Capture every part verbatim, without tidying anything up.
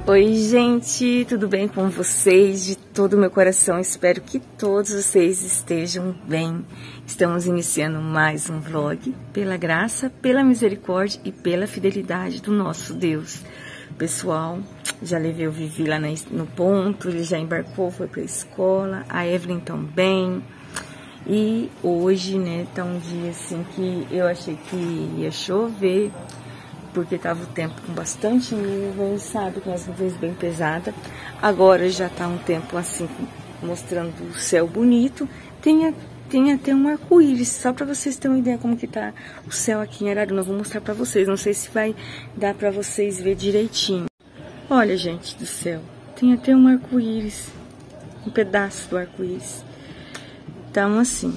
Oi, gente, tudo bem com vocês? De todo o meu coração, espero que todos vocês estejam bem. Estamos iniciando mais um vlog, pela graça, pela misericórdia e pela fidelidade do nosso Deus. Pessoal, já levei o Vivi lá no ponto, ele já embarcou, foi pra escola, a Evelyn também. E hoje, né, tá um dia assim que eu achei que ia chover, porque tava o tempo com bastante nuvens, sabe, com as nuvens bem pesadas. Agora já tá um tempo assim, mostrando o céu bonito. Tem, tem até um arco-íris, só pra vocês terem uma ideia como que tá o céu aqui em Araruna. Eu vou mostrar pra vocês, não sei se vai dar pra vocês ver direitinho. Olha, gente do céu, tem até um arco-íris, um pedaço do arco-íris. Então, assim...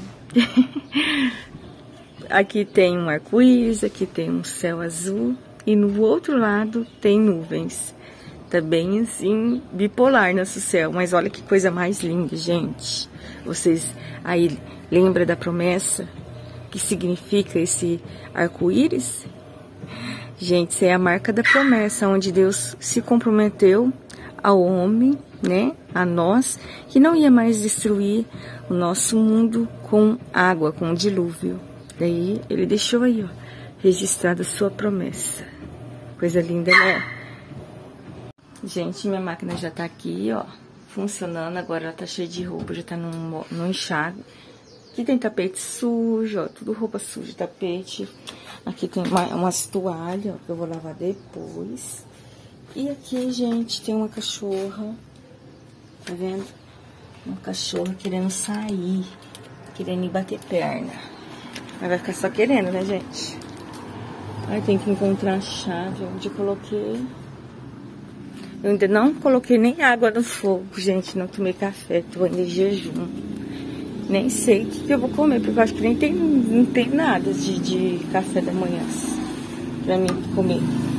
Aqui tem um arco-íris, aqui tem um céu azul e no outro lado tem nuvens. Tá bem assim, bipolar nosso céu, mas olha que coisa mais linda, gente. Vocês aí lembram da promessa? Que significa esse arco-íris? Gente, isso é a marca da promessa, onde Deus se comprometeu ao homem, né, a nós, que não ia mais destruir o nosso mundo com água, com o dilúvio. Daí ele deixou aí, ó, registrada a sua promessa. Coisa linda, né? Gente, minha máquina já tá aqui, ó, funcionando. Agora ela tá cheia de roupa, já tá no, no enxágue. Aqui tem tapete sujo, ó, tudo roupa suja, tapete. Aqui tem uma, umas toalhas, ó, que eu vou lavar depois. E aqui, gente, tem uma cachorra, tá vendo? Uma cachorra querendo sair, querendo ir bater perna. Mas vai ficar só querendo, né, gente? Aí tem que encontrar a chave onde eu coloquei. Eu ainda não coloquei nem água no fogo, gente. Não tomei café, tô ainda em jejum. Nem sei o que, que eu vou comer, porque eu acho que nem tem, não tem nada de, de café da manhã pra mim comer.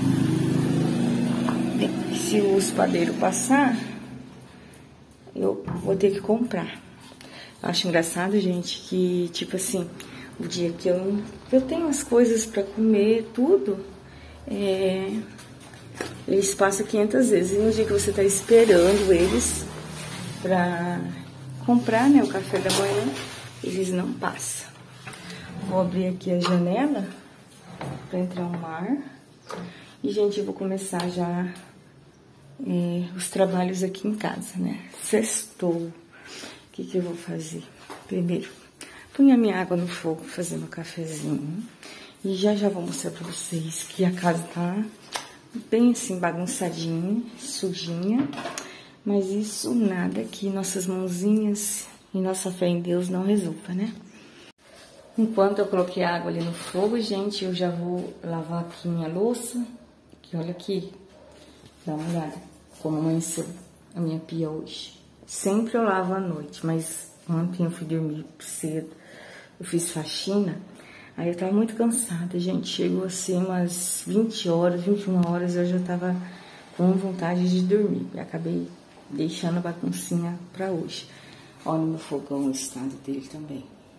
Se o espadeiro passar, eu vou ter que comprar. Eu acho engraçado, gente, que, tipo assim... O dia que eu, eu tenho as coisas pra comer, tudo, é, eles passam quinhentas vezes. E no dia que você tá esperando eles pra comprar, né, o café da manhã, eles não passam. Vou abrir aqui a janela pra entrar o ar. E, gente, eu vou começar já é, os trabalhos aqui em casa, né? Sextou. O que que eu vou fazer? Primeiro... Põe a minha água no fogo, fazer meu cafezinho. E já já vou mostrar pra vocês que a casa tá bem assim, bagunçadinha, sujinha. Mas isso nada que nossas mãozinhas e nossa fé em Deus não resolva, né? Enquanto eu coloquei a água ali no fogo, gente, eu já vou lavar aqui minha louça. Que olha aqui, dá uma olhada como amanheceu a minha pia hoje. Sempre eu lavo à noite, mas ontem eu fui dormir cedo. Eu fiz faxina, aí eu tava muito cansada, gente. Chegou assim umas vinte horas, vinte e uma horas, eu já tava com vontade de dormir. E acabei deixando a baguncinha pra hoje. Olha no meu fogão o estado dele também.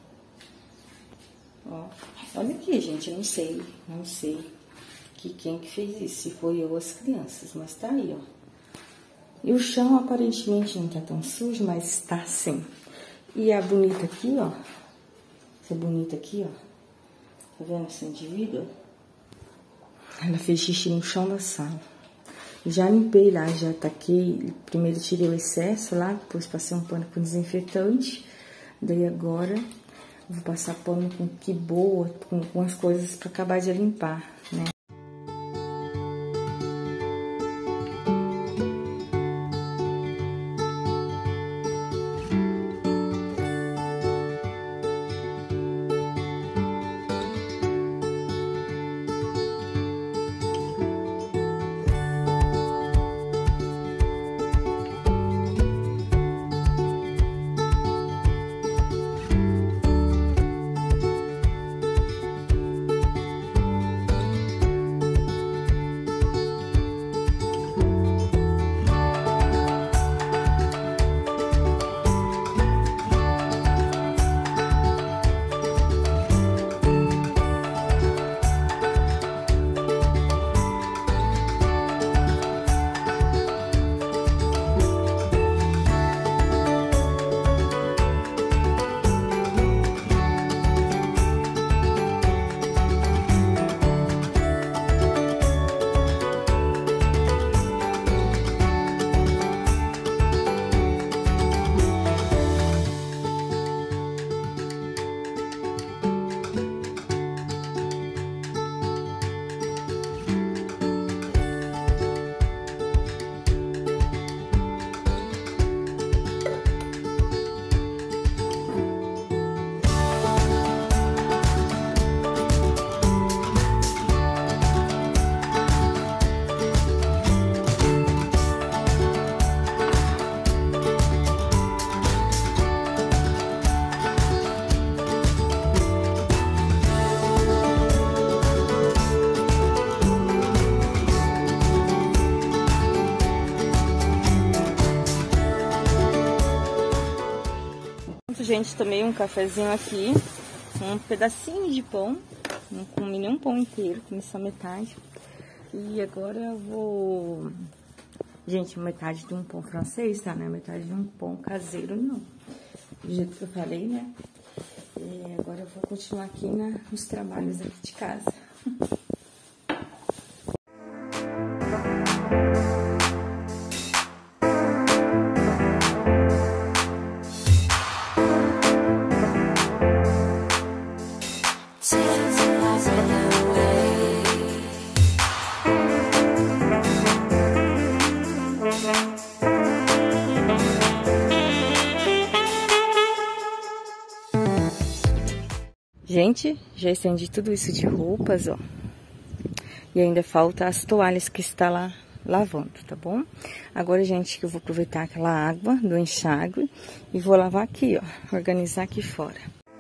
Ó, olha aqui, gente, eu não sei, não sei que quem que fez isso, se foi eu ou as crianças, mas tá aí, ó. E o chão aparentemente não tá tão sujo, mas tá sim. E a bonita aqui, ó. Essa bonita aqui, ó. Tá vendo esse indivíduo? Ela fez xixi no chão da sala. Já limpei lá, já taquei. Primeiro tirei o excesso lá, depois passei um pano com desinfetante. Daí agora vou passar pano com que boa, com, com as coisas pra acabar de limpar, né? Enquanto, gente, tomei um cafezinho aqui, um pedacinho de pão, não comi nenhum pão inteiro, comi só metade. E agora eu vou... Gente, metade de um pão francês, tá? Não é metade de um pão caseiro, não. Do jeito que eu falei, né? E agora eu vou continuar aqui na, nos trabalhos aqui de casa. Gente, já estendi tudo isso de roupas, ó. E ainda falta as toalhas que está lá lavando, tá bom? Agora, gente, eu vou aproveitar aquela água do enxágue e vou lavar aqui, ó. Organizar aqui fora.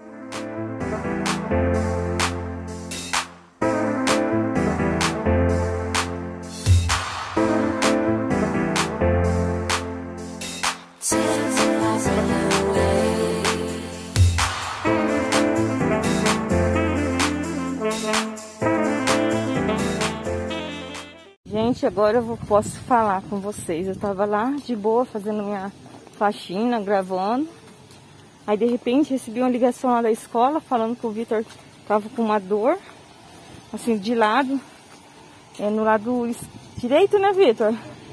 Gente, agora eu vou, posso falar com vocês. Eu tava lá de boa fazendo minha faxina, gravando. Aí de repente recebi uma ligação lá da escola falando que o Vitor tava com uma dor, assim, de lado. É no lado direito, né, Vitor?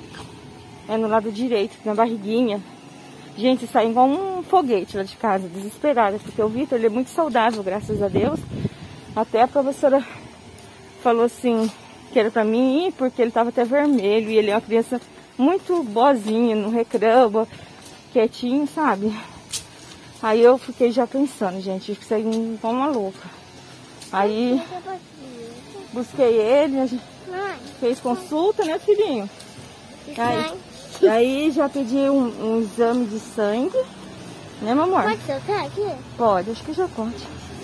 É no lado direito, na barriguinha. Gente, saiu igual um foguete lá de casa, desesperada, porque o Vitor, ele é muito saudável, graças a Deus. Até a professora falou assim que era pra mim ir, porque ele tava até vermelho, e ele é uma criança muito boazinha, não reclama, quietinho, sabe? Aí eu fiquei já pensando, gente, que saí igual uma louca. Aí busquei ele, a gente fez consulta, né, filhinho? Aí, aí já pedi um, um exame de sangue, né, meu amor? Pode soltar aqui? Pode, acho que já pode.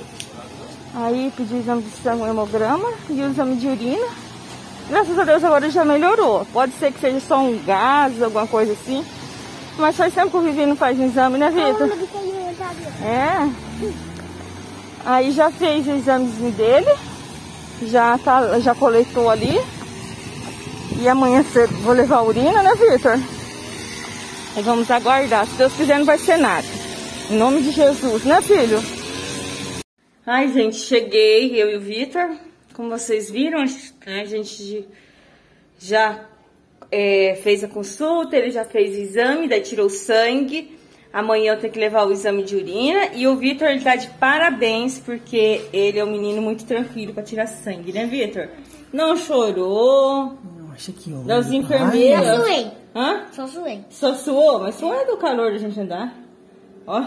Aí pedi o exame de sangue, um hemograma e o exame de urina. Graças a Deus agora já melhorou. Pode ser que seja só um gás, alguma coisa assim. Mas faz tempo que o Vivi não faz um exame, né, Vitor? É. Aí já fez o examezinho dele. Já, tá, já coletou ali. E amanhã cedo vou levar a urina, né, Vitor? Aí vamos aguardar. Se Deus quiser, não vai ser nada. Em nome de Jesus, né, filho? Ai, gente, cheguei, eu e o Vitor. Como vocês viram, a gente já é, fez a consulta, ele já fez o exame, daí tirou o sangue. Amanhã eu tenho que levar o exame de urina. E o Vitor, ele tá de parabéns, porque ele é um menino muito tranquilo pra tirar sangue, né, Vitor? Não chorou. Nossa, que horror. Das enfermeiras. Só suei. Hã? Só suei. Só suou? Mas suou é do calor da gente andar. Ó.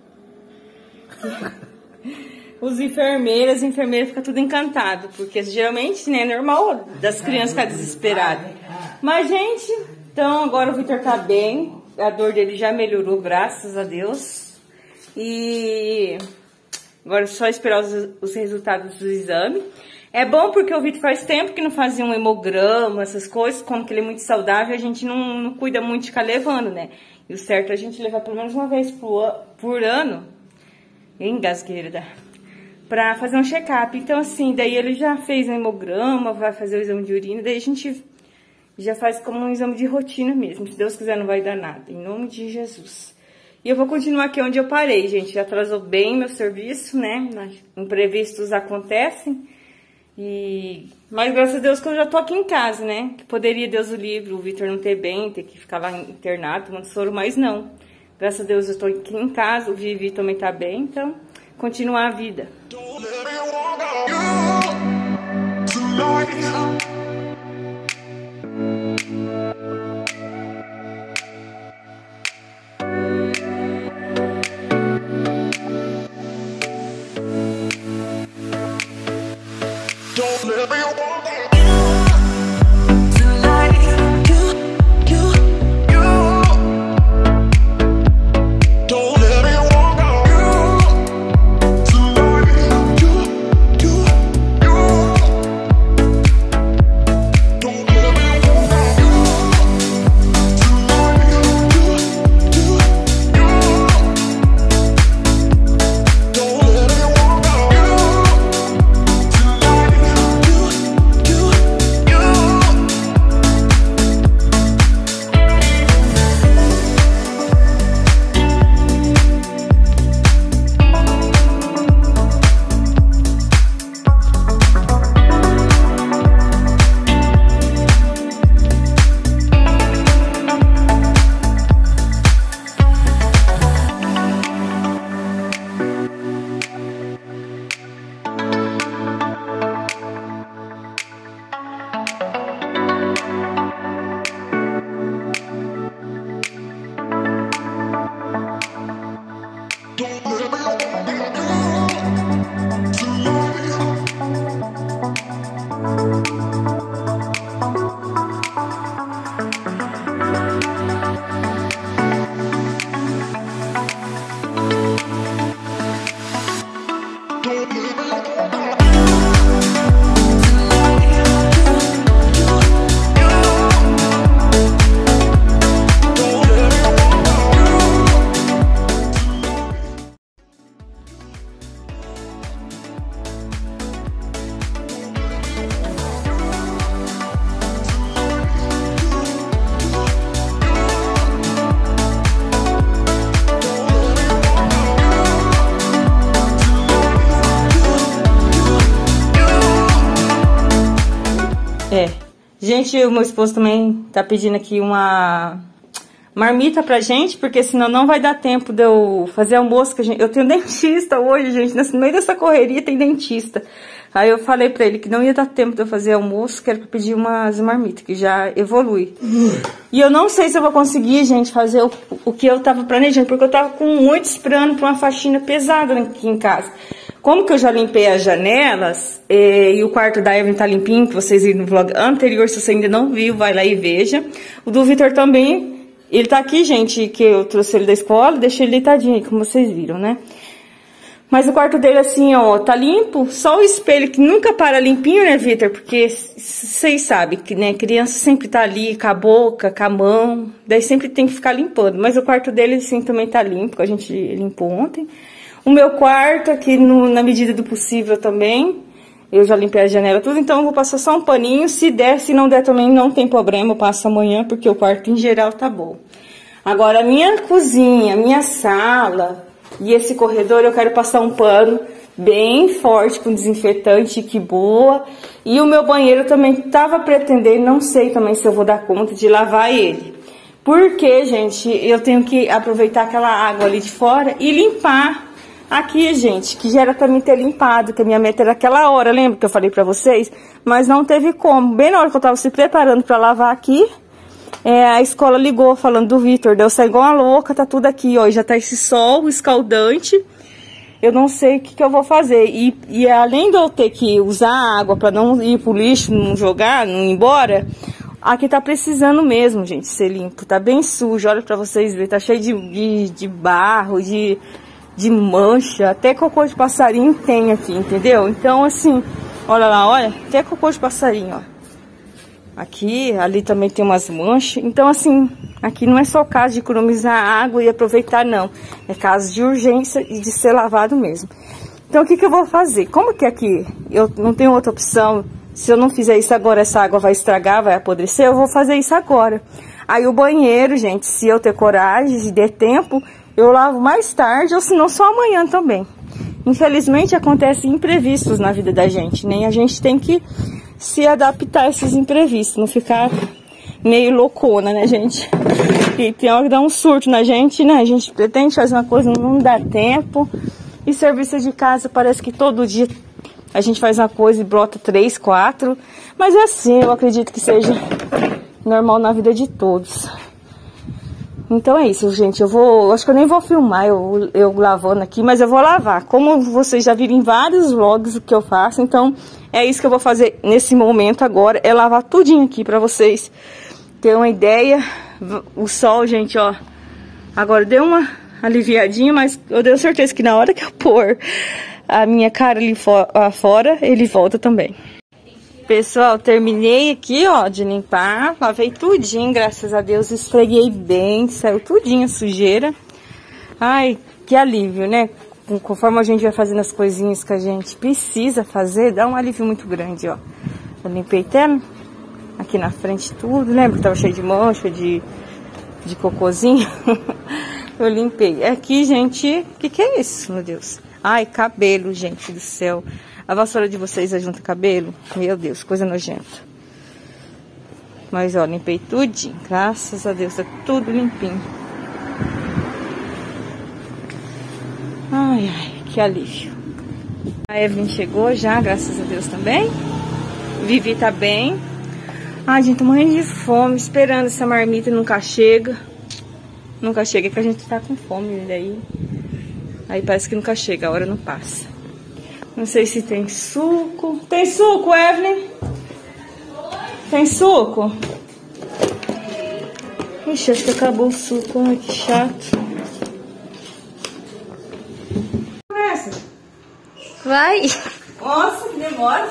Os enfermeiros, as enfermeiras ficam tudo encantado, porque geralmente, né, é normal das crianças ficarem desesperadas. Mas, gente, então agora o Vitor tá bem, a dor dele já melhorou, graças a Deus. E agora é só esperar os, os resultados do exame. É bom porque o Vitor faz tempo que não fazia um hemograma, essas coisas, como que ele é muito saudável, a gente não, não cuida muito de ficar levando, né? E o certo é a gente levar pelo menos uma vez por, por ano, engasgueira, pra fazer um check-up. Então, assim, daí ele já fez um hemograma, vai fazer o exame de urina, daí a gente já faz como um exame de rotina mesmo. Se Deus quiser, não vai dar nada, em nome de Jesus. E eu vou continuar aqui onde eu parei, gente. Já atrasou bem meu serviço, né? Imprevistos acontecem. E... Mas graças a Deus que eu já tô aqui em casa, né? Que poderia, Deus o livre, o Vitor não ter bem, ter que ficar lá internado, tomando soro, mas não. Graças a Deus eu tô aqui em casa, o Vivi também tá bem, então continuar a vida. É, gente, o meu esposo também tá pedindo aqui uma marmita pra gente, porque senão não vai dar tempo de eu fazer almoço, que a gente, eu tenho dentista hoje, gente, no meio dessa correria tem dentista. Aí eu falei pra ele que não ia dar tempo de eu fazer almoço, que era pra pedir umas marmitas, que já evolui. Uhum. E eu não sei se eu vou conseguir, gente, fazer o, o que eu tava planejando, porque eu tava com muito esperando pra uma faxina pesada aqui em casa. Como que eu já limpei as janelas, eh, e o quarto da Evelyn tá limpinho, que vocês viram no vlog anterior, se você ainda não viu, vai lá e veja. O do Vitor também, ele tá aqui, gente, que eu trouxe ele da escola, deixei ele deitadinho aí, como vocês viram, né? Mas o quarto dele, assim, ó, tá limpo, só o espelho, que nunca para limpinho, né, Vitor? Porque vocês sabem que, né, criança sempre tá ali com a boca, com a mão, daí sempre tem que ficar limpando. Mas o quarto dele, assim, também tá limpo, que a gente limpou ontem. O meu quarto aqui, no, na medida do possível também, eu já limpei a janela tudo, então eu vou passar só um paninho. Se der, se não der também, não tem problema, eu passo amanhã, porque o quarto em geral tá bom. Agora, a minha cozinha, a minha sala e esse corredor, eu quero passar um pano bem forte com desinfetante, que boa. E o meu banheiro também tava pretendendo, não sei também se eu vou dar conta de lavar ele. Porque, gente, eu tenho que aproveitar aquela água ali de fora e limpar. Aqui, gente, que já era pra mim ter limpado, que a minha meta era aquela hora, lembra que eu falei pra vocês? Mas não teve como. Bem na hora que eu tava se preparando pra lavar aqui, é, a escola ligou falando do Vitor, deu sair igual uma louca, tá tudo aqui, ó, já tá esse sol escaldante. Eu não sei o que que eu vou fazer. E, e além de eu ter que usar água pra não ir pro lixo, não jogar, não ir embora, aqui tá precisando mesmo, gente, ser limpo. Tá bem sujo, olha pra vocês verem, tá cheio de, de, de barro, de... de mancha, até cocô de passarinho tem aqui, entendeu? Então, assim, olha lá, olha, até cocô de passarinho, ó. Aqui, ali também tem umas manchas. Então, assim, aqui não é só caso de economizar água e aproveitar, não. É caso de urgência e de ser lavado mesmo. Então, o que que eu vou fazer? Como que aqui eu não tenho outra opção, se eu não fizer isso agora, essa água vai estragar, vai apodrecer, eu vou fazer isso agora. Aí o banheiro, gente, se eu ter coragem e der tempo, eu lavo mais tarde, ou se não, só amanhã também. Infelizmente, acontecem imprevistos na vida da gente, né? E a gente tem que se adaptar a esses imprevistos, não ficar meio loucona, né, gente? E tem hora que dá um surto na gente, né? A gente pretende fazer uma coisa, não dá tempo. E serviço de casa, parece que todo dia a gente faz uma coisa e brota três, quatro. Mas é assim, eu acredito que seja normal na vida de todos. Então é isso, gente, eu vou, eu acho que eu nem vou filmar eu, eu lavando aqui, mas eu vou lavar. Como vocês já viram em vários vlogs o que eu faço, então é isso que eu vou fazer nesse momento agora, é lavar tudinho aqui pra vocês terem uma ideia. O sol, gente, ó, agora deu uma aliviadinha, mas eu tenho certeza que na hora que eu pôr a minha cara ali fora, ele volta também. Pessoal, terminei aqui, ó, de limpar, lavei tudinho, graças a Deus, esfreguei bem, saiu tudinho a sujeira. Ai, que alívio, né? Conforme a gente vai fazendo as coisinhas que a gente precisa fazer, dá um alívio muito grande, ó. Eu limpei até aqui na frente tudo, lembra que tava cheio de mancha, de, de cocôzinho? Eu limpei. Aqui, gente, o que que é isso, meu Deus? Ai, cabelo, gente do céu. A vassoura de vocês ajunta cabelo? Meu Deus, coisa nojenta. Mas, ó, limpei tudinho. Graças a Deus, tá tudo limpinho. Ai, ai, que alívio. A Evelyn chegou já, graças a Deus também. Vivi tá bem. Ai, gente, tô morrendo de fome, esperando essa marmita, nunca chega. Nunca chega, que a gente tá com fome daí. Aí parece que nunca chega, a hora não passa. Não sei se tem suco. Tem suco, Evelyn? Tem suco? Ixi, acho que acabou o suco. Ai, que chato. Vai. Nossa, que demora.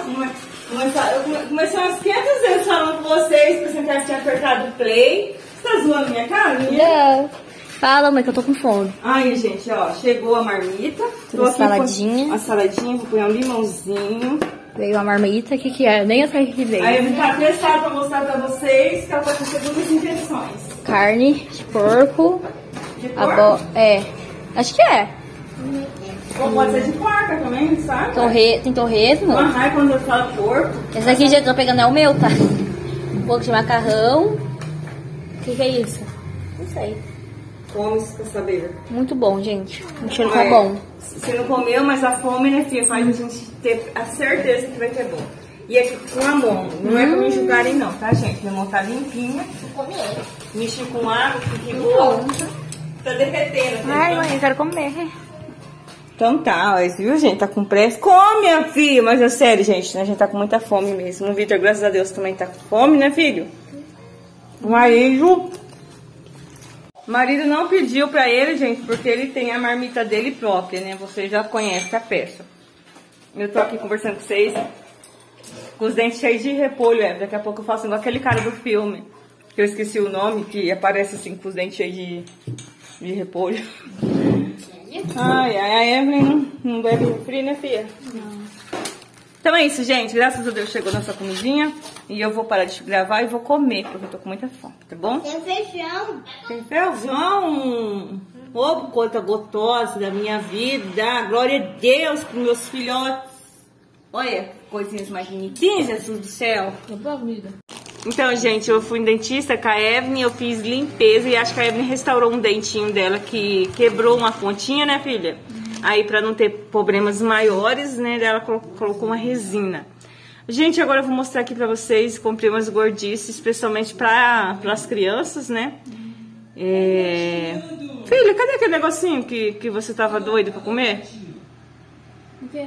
Eu comecei umas quinhentas vezes falando com vocês, pensando que eu tinha apertado o play. Você tá zoando minha cara? Não. Fala, mãe, que eu tô com fome. Aí, gente, ó, chegou a marmita. Tô aqui saladinha. Com a saladinha, vou pôr um limãozinho. Veio a marmita, o que que é? Nem eu sei o que veio. Aí eu vim cá testar pra mostrar pra vocês que ela tá com segundas intenções. Carne de porco. De porco? A bo... É, acho que é. Ou pode ser de porca também, sabe? Torre... Tem torresmo. Ah, quando eu falo porco. Esse daqui já tô pegando é o meu, tá? Um pouco de macarrão. O que que é isso? Não sei. Come isso com saber. Muito bom, gente. O cheiro Ah, tá é. bom. Você não comeu, mas a fome, né, filha, faz a gente ter a certeza que vai ter bom. E aqui com a mão, não hum. é pra me julgarem não, tá, gente? Minha mão tá limpinha. Mexi com água, que bom. Tá derretendo. Ai, mãe, eu quero comer. Então tá, ó, viu, gente? Tá com pressa. Come, minha filha! Mas é sério, gente, né? A gente tá com muita fome mesmo. O Vitor, graças a Deus, também tá com fome, né, filho? O marido... O marido não pediu pra ele, gente, porque ele tem a marmita dele própria, né? Você já conhece a peça. Eu tô aqui conversando com vocês, com os dentes cheios de repolho, é. Daqui a pouco eu faço igual aquele cara do filme, que eu esqueci o nome, que aparece assim, com os dentes cheios de, de repolho. Ai, ai, a Evelyn não, não bebe refri, né, filha? Não. Então é isso, gente. Graças a Deus chegou nossa comidinha. E eu vou parar de gravar e vou comer, porque eu tô com muita fome, tá bom? Tem feijão. Tem feijão. Ô, coisa gostosa da minha vida. Glória a Deus pros meus filhotes. Olha, coisinhas mais bonitinhas, Jesus do céu. Então, gente, eu fui no dentista com a Evelyn, eu fiz limpeza e acho que a Evelyn restaurou um dentinho dela que quebrou uma pontinha, né, filha? Aí, pra não ter problemas maiores, né, ela colocou uma resina. Gente, agora eu vou mostrar aqui pra vocês, comprei umas gordices, especialmente pra, pras crianças, né? É... Filha, cadê aquele negocinho que, que você tava doida pra comer? O quê?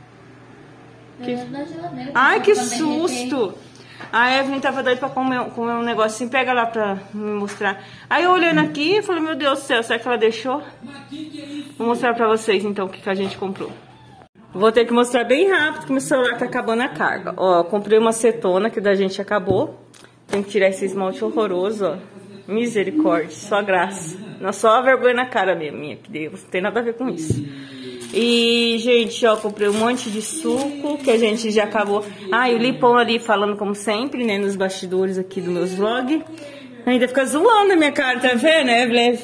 Que... Na geladeira. Ai, que susto! A Evelyn tava doida pra comer, comer um negocinho, pega lá pra me mostrar. Aí eu olhando aqui e falei, meu Deus do céu, será que ela deixou? Vou mostrar pra vocês então o que, que a gente comprou. Vou ter que mostrar bem rápido que meu celular tá acabando a carga. Ó, comprei uma acetona que da gente acabou. Tem que tirar esse esmalte horroroso, ó. Misericórdia, só graça. Não, só a vergonha na cara mesmo, minha, que Deus, não tem nada a ver com isso. E, gente, ó, comprei um monte de suco que a gente já acabou. Ah, e o Lipão ali falando como sempre, né, nos bastidores aqui dos meus vlogs. Ainda fica zoando a minha cara, tá vendo, Evelyn?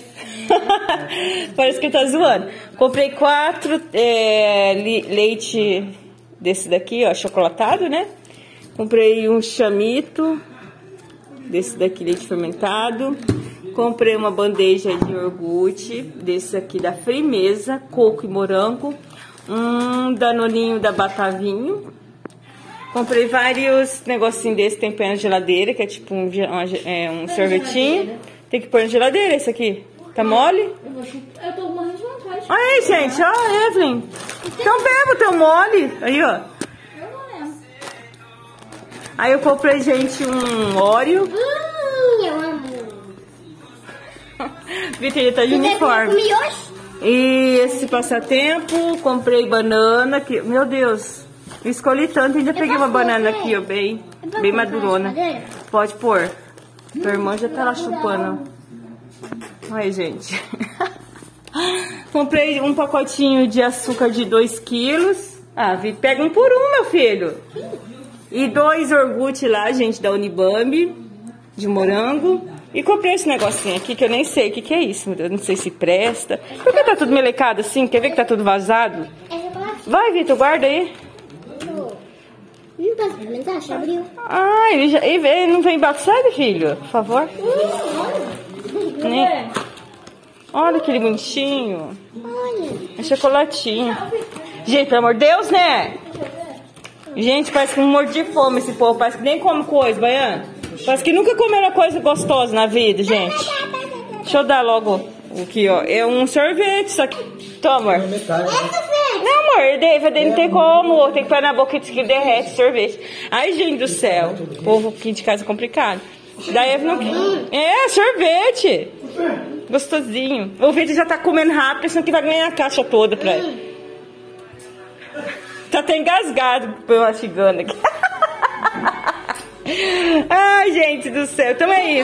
Parece que tá zoando. Comprei quatro é, leite desse daqui, ó, chocolatado, né? Comprei um chamito desse daqui, leite fermentado. Comprei uma bandeja de iogurte desse aqui da Frimeza, coco e morango. Um danoninho da Batavinho. Comprei vários negocinhos desse, tem pé na geladeira, que é tipo um, é, um sorvetinho. Tem que pôr na geladeira esse aqui. Tá mole? Eu, vou eu tô morrendo de vontade. Aí, gente, ó, Evelyn. Então beba, teu mole. Aí, ó. Eu não lembro. Aí eu comprei, gente, um Oreo. Hum, eu amo. Vitor tá de uniforme. E esse passatempo, comprei banana, que, meu Deus, escolhi tanto, ainda peguei uma banana aqui, ó, bem, bem madurona. Pode pôr. Tua irmã já tá lá chupando. Ai, gente. Comprei um pacotinho de açúcar de dois quilos. Ah, Vitor, pega um por um, meu filho. E dois iogurte lá, gente, da Unibambi, de morango. E comprei esse negocinho aqui, que eu nem sei o que, que é isso, meu Deus, não sei se presta. Por que tá tudo melecado assim? Quer ver que tá tudo vazado? Vai, Vitor, guarda aí. Não posso experimentar, já abriu. Ah, ele, já, ele não vem embaixo, sabe, filho? Por favor. Nem... Olha aquele bonitinho. É chocolatinho. Gente, pelo amor de Deus, né? Gente, parece que um mordi de fome esse povo. Parece que nem come coisa, Baiano. Parece que nunca comeram coisa gostosa na vida, gente. Deixa eu dar logo o que, ó. É um sorvete, só que Toma, amor. Metade, né? Não, amor, David, não tem como. Tem que pôr na boca que derrete sorvete. Ai, gente do céu. O povo aqui de casa é complicado. Daí Eva não quer. É, sorvete. Gostosinho. O Vitor já tá comendo rápido, senão que vai ganhar a caixa toda pra ele. Tá até engasgado mastigando aqui. Ai, gente do céu. Então é isso.